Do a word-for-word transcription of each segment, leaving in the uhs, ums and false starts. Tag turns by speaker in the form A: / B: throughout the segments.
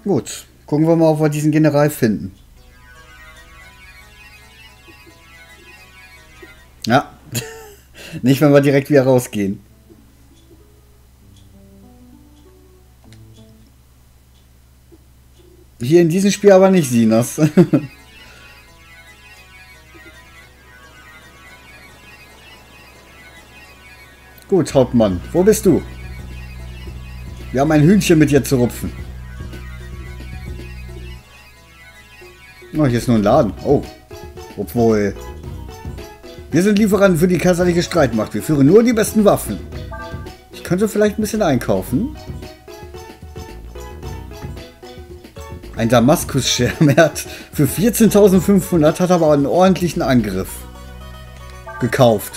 A: Gut, gucken wir mal, ob wir diesen General finden. Ja, nicht, wenn wir direkt wieder rausgehen. Hier in diesem Spiel aber nicht Sinas. Gut, Hauptmann, wo bist du? Wir haben ein Hühnchen mit dir zu rupfen. Oh, hier ist nur ein Laden. Oh, obwohl... Wir sind Lieferanten für die kaiserliche Streitmacht. Wir führen nur die besten Waffen. Ich könnte vielleicht ein bisschen einkaufen. Ein Damaskus-Scherm. Er hat für vierzehntausendfünfhundert hat aber einen ordentlichen Angriff gekauft.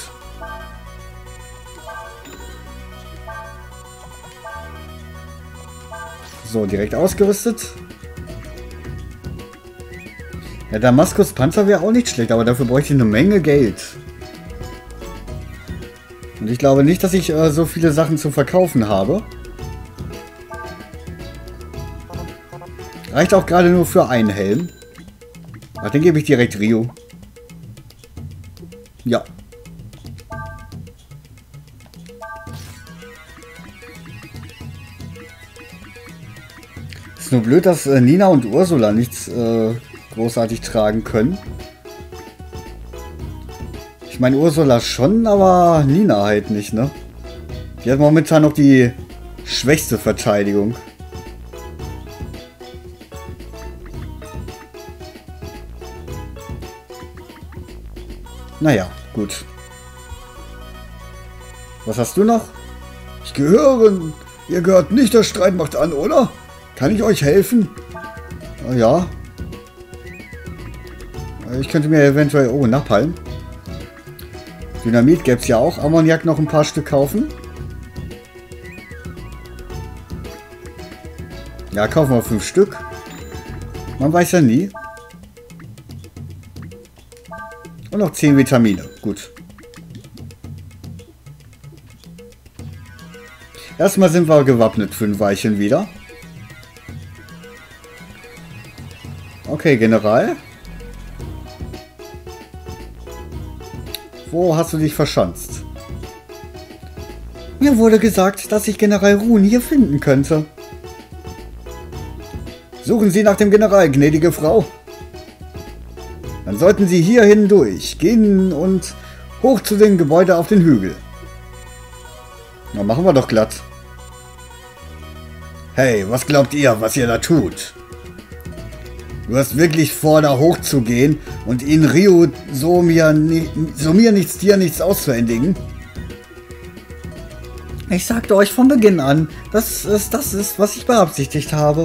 A: So, direkt ausgerüstet. Der Damaskus-Panzer wäre auch nicht schlecht, aber dafür bräuchte ich eine Menge Geld. Und ich glaube nicht, dass ich äh, so viele Sachen zu verkaufen habe. Reicht auch gerade nur für einen Helm. Ach, den gebe ich direkt Rio. Ja. Ist nur blöd, dass äh, Nina und Ursula nichts äh, großartig tragen können. Ich meine Ursula schon, aber Nina halt nicht, ne? Die hat momentan noch die schwächste Verteidigung. Naja, gut. Was hast du noch? Ich gehöre... Ihr gehört nicht der Streitmacht an, oder? Kann ich euch helfen? Oh, ja. Ich könnte mir eventuell... Oh, Napalm. Dynamit gäbe es ja auch. Ammoniak noch ein paar Stück kaufen. Ja, kaufen wir fünf Stück. Man weiß ja nie. Und noch zehn Vitamine. Gut. Erstmal sind wir gewappnet für ein Weilchen wieder. Okay, General. Wo hast du dich verschanzt? Mir wurde gesagt, dass ich General Rune hier finden könnte. Suchen Sie nach dem General, gnädige Frau. Dann sollten Sie hier hindurch gehen und hoch zu dem Gebäude auf den Hügel. Na, machen wir doch glatt. Hey, was glaubt ihr, was ihr da tut? Du hast wirklich vor, da hochzugehen und ihn Rio so mir, so mir nichts, dir nichts auszuhändigen? Ich sagte euch von Beginn an, dass es das ist, was ich beabsichtigt habe.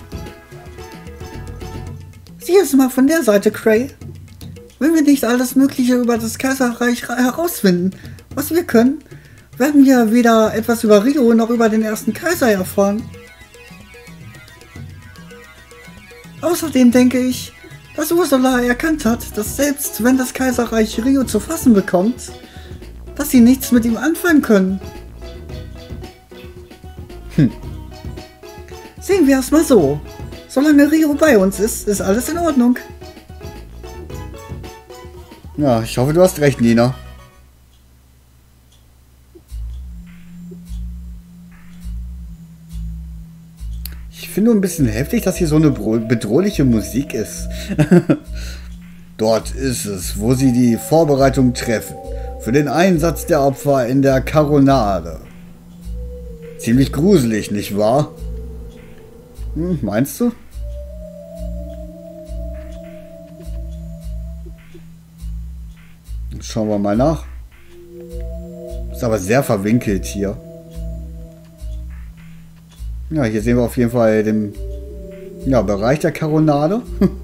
A: Sieh es mal von der Seite, Cray. Wenn wir nicht alles Mögliche über das Kaiserreich herausfinden, was wir können, werden wir weder etwas über Rio noch über den ersten Kaiser erfahren. Außerdem denke ich, dass Ursula erkannt hat, dass selbst wenn das Kaiserreich Rio zu fassen bekommt, dass sie nichts mit ihm anfangen können. Hm. Sehen wir es mal so. Solange Rio bei uns ist, ist alles in Ordnung. Ja, ich hoffe, du hast recht, Nina. Ich finde nur ein bisschen heftig, dass hier so eine bedrohliche Musik ist. Dort ist es, wo sie die Vorbereitung treffen. Für den Einsatz der Opfer in der Karonade. Ziemlich gruselig, nicht wahr? Hm, meinst du? Schauen wir mal nach. Ist aber sehr verwinkelt hier. Ja, hier sehen wir auf jeden Fall den ja, Bereich der Karonade.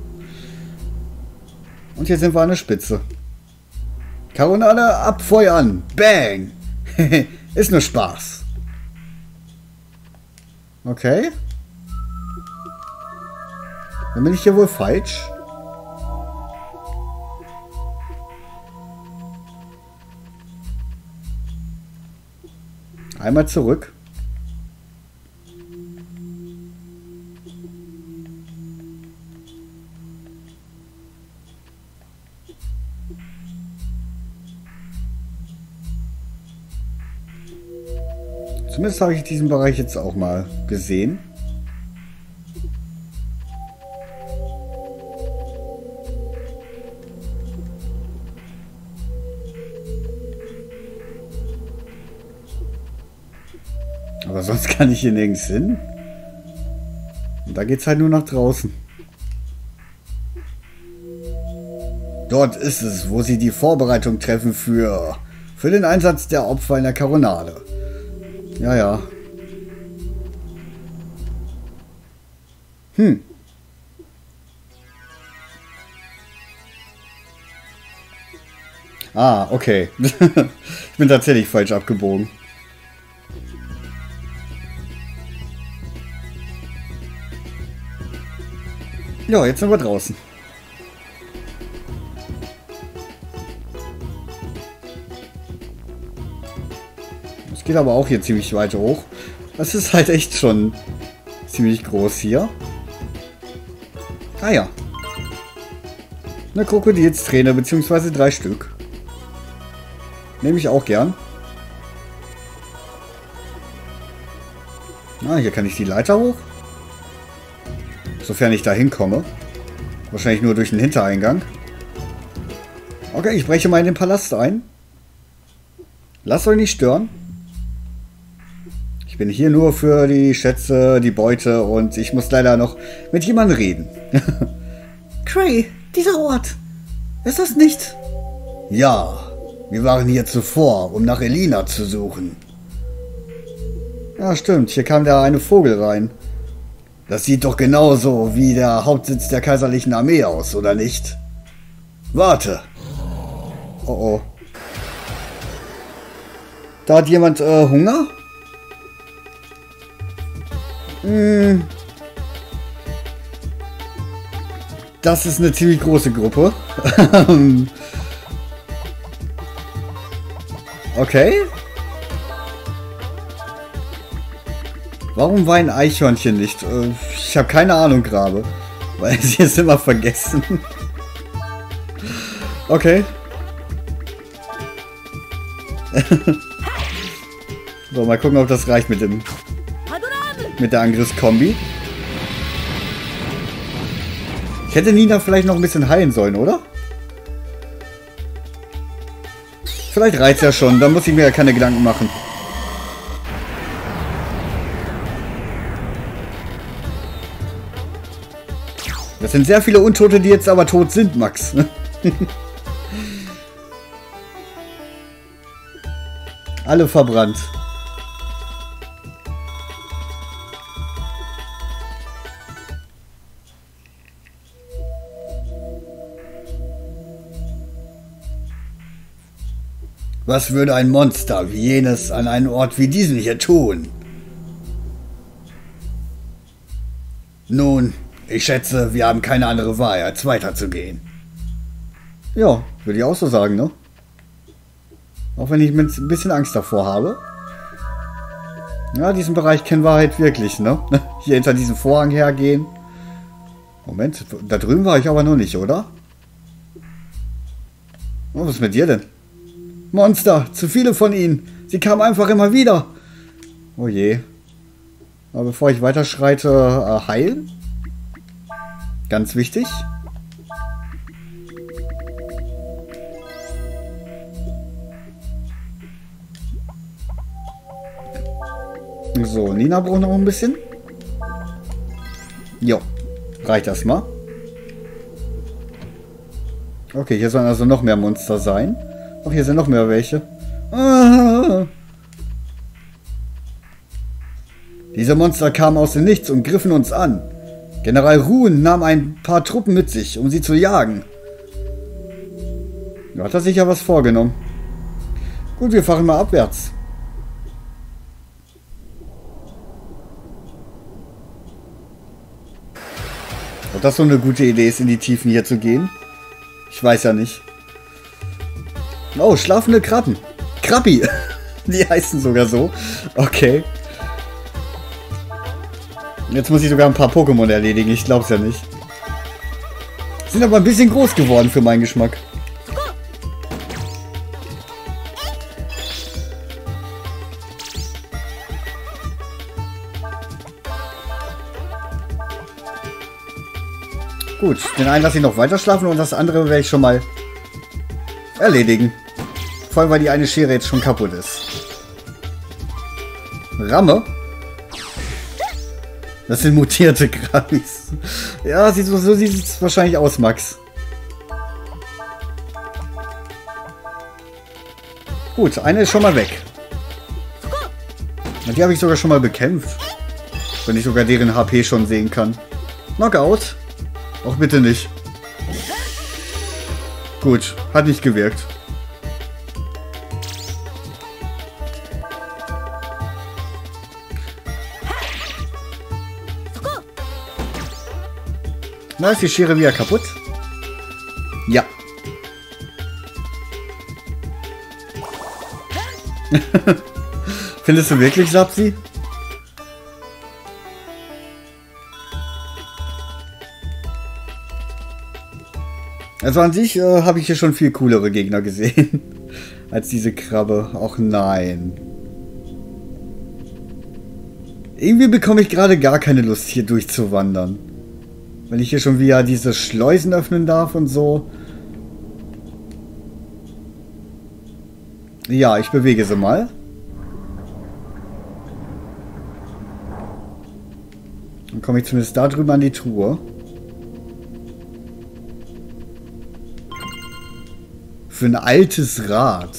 A: Und hier sind wir an der Spitze. Karonade, Abfeuer an. Bang! Ist nur Spaß. Okay. Dann bin ich hier wohl falsch. Einmal zurück. Zumindest habe ich diesen Bereich jetzt auch mal gesehen. Aber sonst kann ich hier nirgends hin. Und da geht es halt nur nach draußen. Dort ist es, wo sie die Vorbereitung treffen für, für den Einsatz der Opfer in der Karonade. Ja, ja. Hm. Ah, okay. Ich bin tatsächlich falsch abgebogen. Ja, jetzt sind wir draußen. Es geht aber auch hier ziemlich weit hoch. Das ist halt echt schon ziemlich groß hier. Ah ja. Eine Krokodilsträne, beziehungsweise drei Stück. Nehme ich auch gern. Ah, hier kann ich die Leiter hoch. Sofern ich da hinkomme. Wahrscheinlich nur durch den Hintereingang. Okay, ich breche mal in den Palast ein. Lasst euch nicht stören. Ich bin hier nur für die Schätze, die Beute und ich muss leider noch mit jemandem reden. Cray, dieser Ort. Ist das nicht? Ja, wir waren hier zuvor, um nach Elina zu suchen. Ja, stimmt. Hier kam der eine Vogel rein. Das sieht doch genauso wie der Hauptsitz der kaiserlichen Armee aus, oder nicht? Warte. Oh oh. Da hat jemand äh, Hunger? Hm. Das ist eine ziemlich große Gruppe. Okay. Warum weinen Eichhörnchen nicht? Ich habe keine Ahnung gerade. Weil sie es immer vergessen. Okay. So, mal gucken, ob das reicht mit dem mit der Angriffskombi. Ich hätte Nina vielleicht noch ein bisschen heilen sollen, oder? Vielleicht reicht ja schon, dann muss ich mir ja keine Gedanken machen. Das sind sehr viele Untote, die jetzt aber tot sind, Max. Alle verbrannt. Was würde ein Monster wie jenes an einem Ort wie diesen hier tun? Nun, ich schätze, wir haben keine andere Wahl, als weiterzugehen. Ja, würde ich auch so sagen, ne? Auch wenn ich ein bisschen Angst davor habe. Ja, diesen Bereich kennen wir halt wirklich, ne? Hier hinter diesem Vorhang hergehen. Moment, da drüben war ich aber noch nicht, oder? Oh, was ist mit dir denn? Monster, zu viele von ihnen. Sie kamen einfach immer wieder. Oh je. Aber bevor ich weiterschreite, äh, heilen. Ganz wichtig. So, Nina braucht noch ein bisschen. Jo, reicht das mal. Okay, hier sollen also noch mehr Monster sein. Ach, hier sind noch mehr welche. Ah. Diese Monster kamen aus dem Nichts und griffen uns an. General Ruhn nahm ein paar Truppen mit sich, um sie zu jagen. Da hat er sich ja was vorgenommen. Gut, wir fahren mal abwärts. Ob das so eine gute Idee ist, in die Tiefen hier zu gehen? Ich weiß ja nicht. Oh, schlafende Krabben. Krabbi. Die heißen sogar so. Okay. Jetzt muss ich sogar ein paar Pokémon erledigen. Ich glaub's ja nicht. Sind aber ein bisschen groß geworden für meinen Geschmack. Gut, den einen lasse ich noch weiter schlafen und das andere werde ich schon mal erledigen. Vor allem, weil die eine Schere jetzt schon kaputt ist. Ramme? Das sind mutierte Krabis. Ja, sieht so, so sieht es wahrscheinlich aus, Max. Gut, eine ist schon mal weg. Die habe ich sogar schon mal bekämpft. Wenn ich sogar deren H P schon sehen kann. Knockout? Auch bitte nicht. Gut, hat nicht gewirkt. Na, ist die Schere wieder kaputt? Ja. Findest du wirklich, Sapsi? Also an sich äh, habe ich hier schon viel coolere Gegner gesehen. Als diese Krabbe. Auch nein. Irgendwie bekomme ich gerade gar keine Lust, hier durchzuwandern. Wenn ich hier schon wieder diese Schleusen öffnen darf und so. Ja, ich bewege sie mal. Dann komme ich zumindest da drüben an die Truhe. Für ein altes Rad.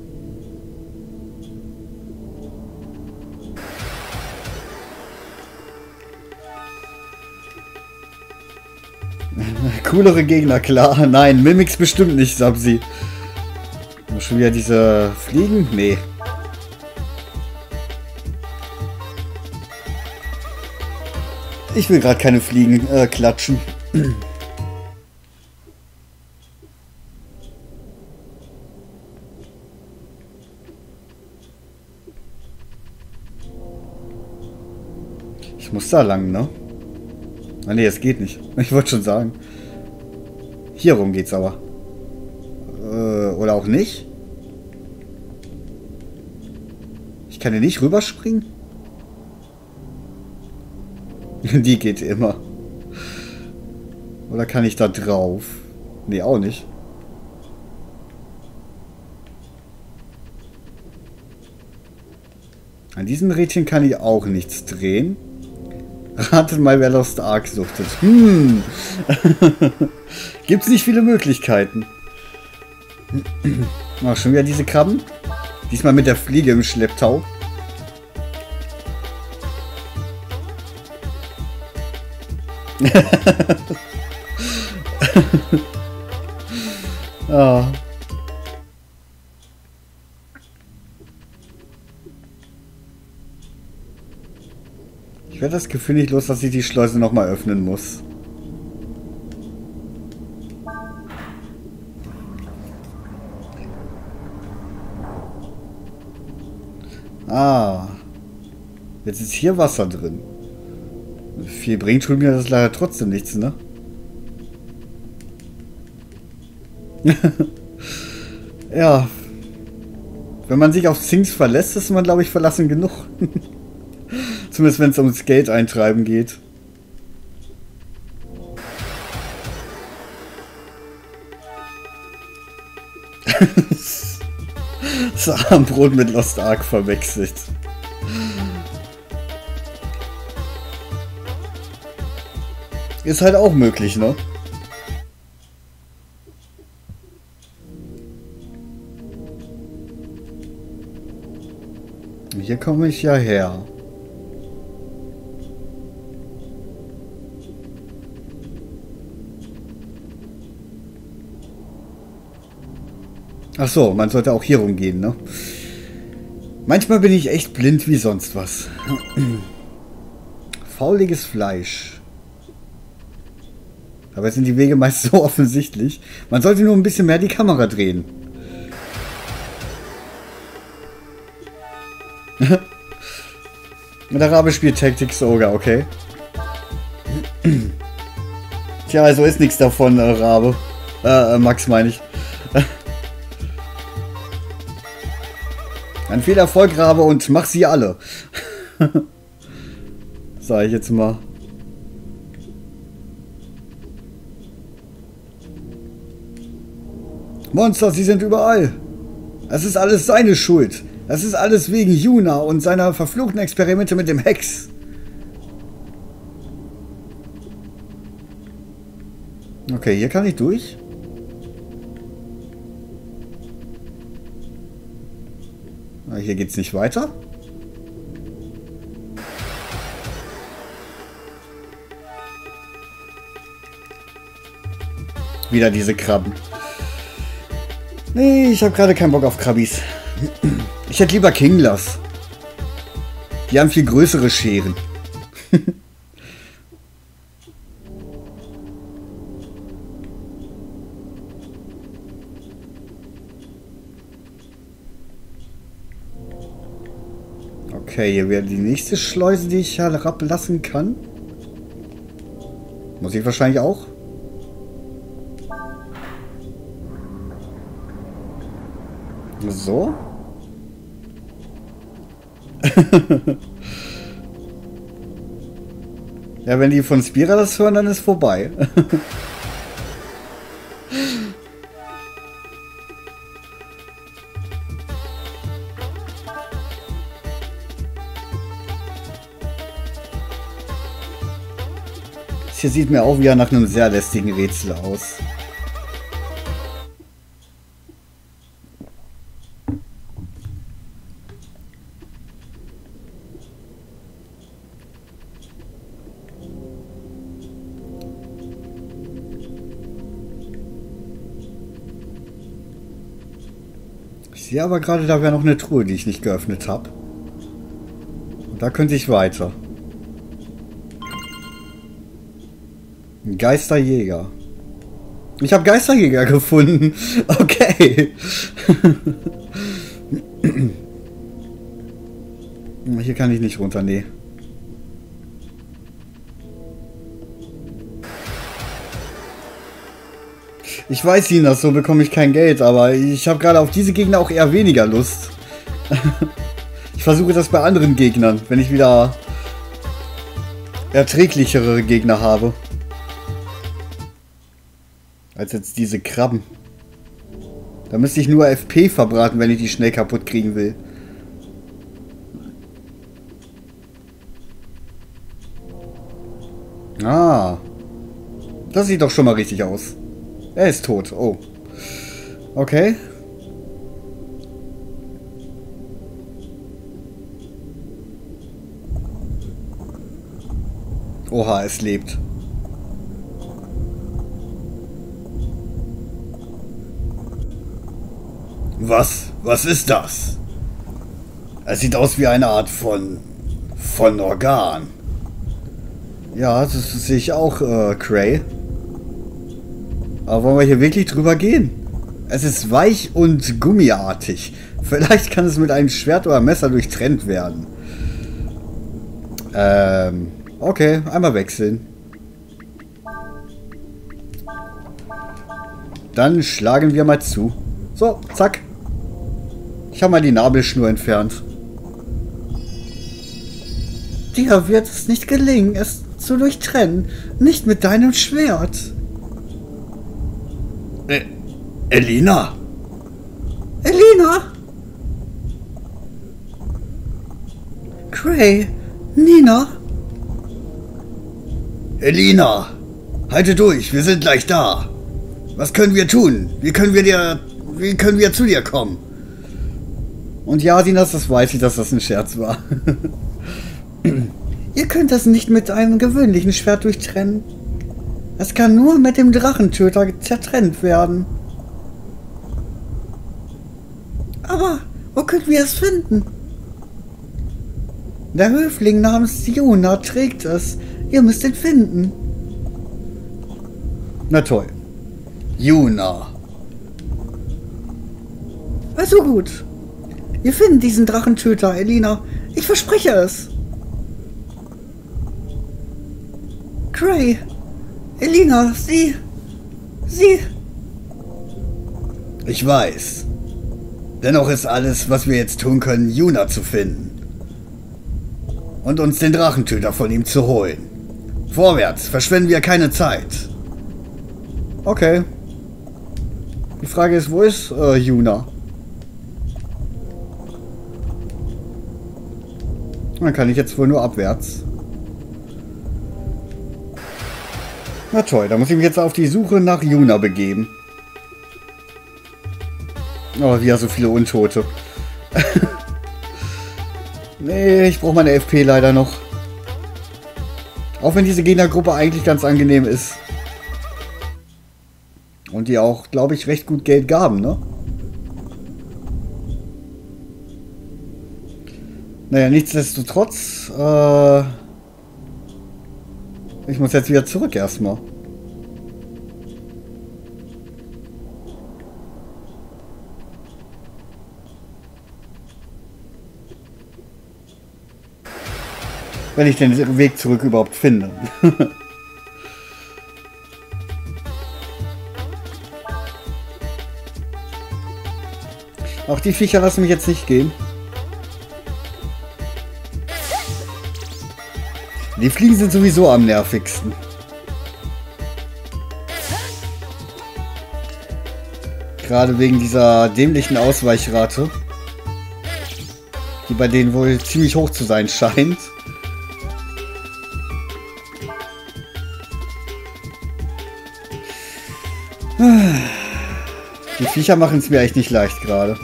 A: Coolere Gegner, klar. Nein, Mimics bestimmt nicht, Sapsi. Schon wieder diese Fliegen? Nee. Ich will gerade keine Fliegen äh, klatschen. Ich muss da lang, ne? Ah ne, es geht nicht. Ich wollte schon sagen. Hier rum geht's aber. Äh, oder auch nicht? Ich kann hier nicht rüberspringen? Die geht immer. Oder kann ich da drauf? Ne, auch nicht. An diesem Rädchen kann ich auch nichts drehen. Ratet mal, wer Lost Ark suchtet. Hm. Gibt's nicht viele Möglichkeiten. Oh, schon wieder diese Krabben. Diesmal mit der Fliege im Schlepptau. Oh. Ich werde das Gefühl nicht los, dass ich die Schleuse nochmal öffnen muss. Ah. Jetzt ist hier Wasser drin. Viel bringt tut mir das leider trotzdem nichts, ne? Ja. Wenn man sich auf Things verlässt, ist man, glaube ich, verlassen genug. Zumindest wenn es ums Geld eintreiben geht. Das Abendbrot mit Lost Ark verwechselt. Ist halt auch möglich, ne? Hier komme ich ja her. Ach so, man sollte auch hier rumgehen, ne? Manchmal bin ich echt blind wie sonst was. Fauliges Fleisch. Aber jetzt sind die Wege meist so offensichtlich. Man sollte nur ein bisschen mehr die Kamera drehen. Der Rabe spielt Tactics Ogre, okay. Tja, also ist nichts davon, äh, Rabe. Äh, äh, Max meine ich. Ein viel Erfolg, Rabe, und mach sie alle. Sag ich jetzt mal. Monster, sie sind überall. Es ist alles seine Schuld. Es ist alles wegen Yuna und seiner verfluchten Experimente mit dem Hex. Okay, hier kann ich durch. Hier geht's nicht weiter. Wieder diese Krabben. Nee, ich habe gerade keinen Bock auf Krabbis. Ich hätte lieber Kinglers. Die haben viel größere Scheren. Okay, hier wäre die nächste Schleuse, die ich herablassen kann. Muss ich wahrscheinlich auch. So. Ja, wenn die von Spira das hören, dann ist vorbei. Das hier sieht mir auch wieder nach einem sehr lästigen Rätsel aus. Ich sehe aber gerade, da wäre noch eine Truhe, die ich nicht geöffnet habe. Und da könnte ich weiter. Ein Geisterjäger. Ich habe Geisterjäger gefunden. Okay. Hier kann ich nicht runter, nee. Ich weiß, Sinas, so bekomme ich kein Geld, aber ich habe gerade auf diese Gegner auch eher weniger Lust. Ich versuche das bei anderen Gegnern, wenn ich wieder erträglichere Gegner habe. Als jetzt diese Krabben. Da müsste ich nur F P verbraten, wenn ich die schnell kaputt kriegen will. Ah. Das sieht doch schon mal richtig aus. Er ist tot. Oh. Okay. Oha, es lebt. Was? Was ist das? Es sieht aus wie eine Art von... von Organ. Ja, das sehe ich auch, äh, Cray. Aber wollen wir hier wirklich drüber gehen? Es ist weich und gummiartig. Vielleicht kann es mit einem Schwert oder Messer durchtrennt werden. Ähm, okay, einmal wechseln. Dann schlagen wir mal zu. So, zack. Ich habe mal die Nabelschnur entfernt. Dir wird es nicht gelingen, es zu durchtrennen. Nicht mit deinem Schwert. Äh, Elina? Elina? Cray? Nina? Elina! Halte durch, wir sind gleich da. Was können wir tun? Wie können wir dir... Wie können wir zu dir kommen? Und ja, Sinas, das weiß ich, dass das ein Scherz war. Ihr könnt das nicht mit einem gewöhnlichen Schwert durchtrennen. Es kann nur mit dem Drachentöter zertrennt werden. Aber wo können wir es finden? Der Höfling namens Yuna trägt es. Ihr müsst ihn finden. Na toll. Yuna. Also gut. Wir finden diesen Drachentöter, Elina. Ich verspreche es. Cray. Elina, sie... Sie... Ich weiß. Dennoch ist alles, was wir jetzt tun können, Yuna zu finden. Und uns den Drachentöter von ihm zu holen. Vorwärts, verschwenden wir keine Zeit. Okay. Die Frage ist, wo ist äh, Yuna? Dann kann ich jetzt wohl nur abwärts. Na toll, da muss ich mich jetzt auf die Suche nach Yuna begeben. Oh, wieder so viele Untote. Nee, ich brauche meine F P leider noch. Auch wenn diese Gegnergruppe eigentlich ganz angenehm ist. Und die auch, glaube ich, recht gut Geld gaben, ne? Naja, nichtsdestotrotz, äh, ich muss jetzt wieder zurück erstmal. Wenn ich den Weg zurück überhaupt finde. Auch die Viecher lassen mich jetzt nicht gehen. Die Fliegen sind sowieso am nervigsten. Gerade wegen dieser dämlichen Ausweichrate, die bei denen wohl ziemlich hoch zu sein scheint. Die Viecher machen es mir echt nicht leicht gerade.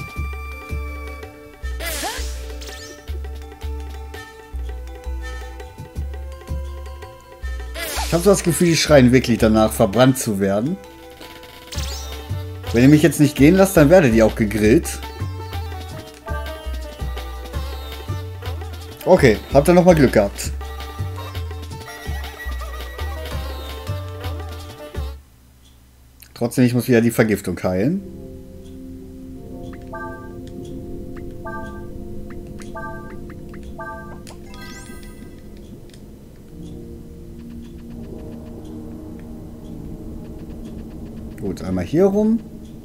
A: Ich habe so das Gefühl, die schreien wirklich danach, verbrannt zu werden. Wenn ihr mich jetzt nicht gehen lasst, dann werdet ihr auch gegrillt. Okay, habt ihr nochmal Glück gehabt. Trotzdem, ich muss wieder die Vergiftung heilen. Gut, einmal hier rum.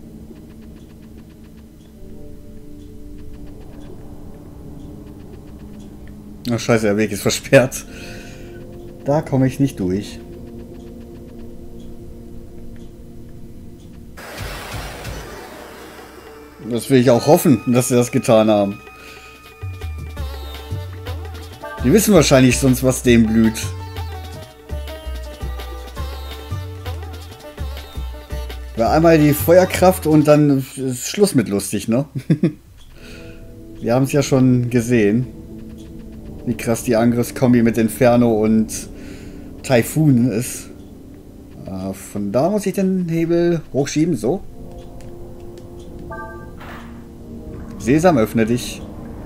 A: Ach scheiße, der Weg ist versperrt. Da komme ich nicht durch. Das will ich auch hoffen, dass sie das getan haben. Die wissen wahrscheinlich sonst, was dem blüht. Ja, einmal die Feuerkraft und dann ist Schluss mit lustig, ne? Wir haben es ja schon gesehen, wie krass die Angriffskombi mit Inferno und Taifun ist. Äh, von da muss ich den Hebel hochschieben, so. Sesam, öffne dich.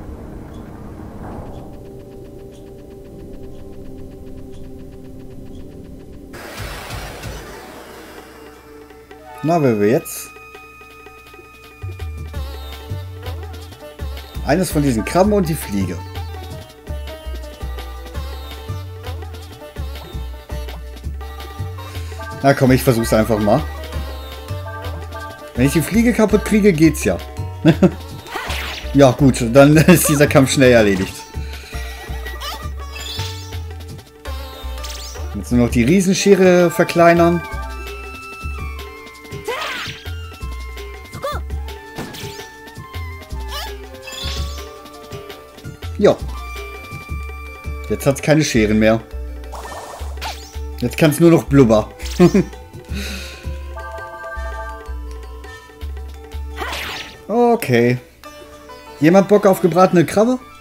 A: Na, wer will jetzt? Eines von diesen Krabben und die Fliege. Na komm, ich versuch's einfach mal. Wenn ich die Fliege kaputt kriege, geht's ja. Ja gut, dann ist dieser Kampf schnell erledigt. Jetzt nur noch die Riesenschere verkleinern. Ja. Jetzt hat es keine Scheren mehr. Jetzt kann es nur noch Blubber. Okay. Jemand Bock auf gebratene Krabbe?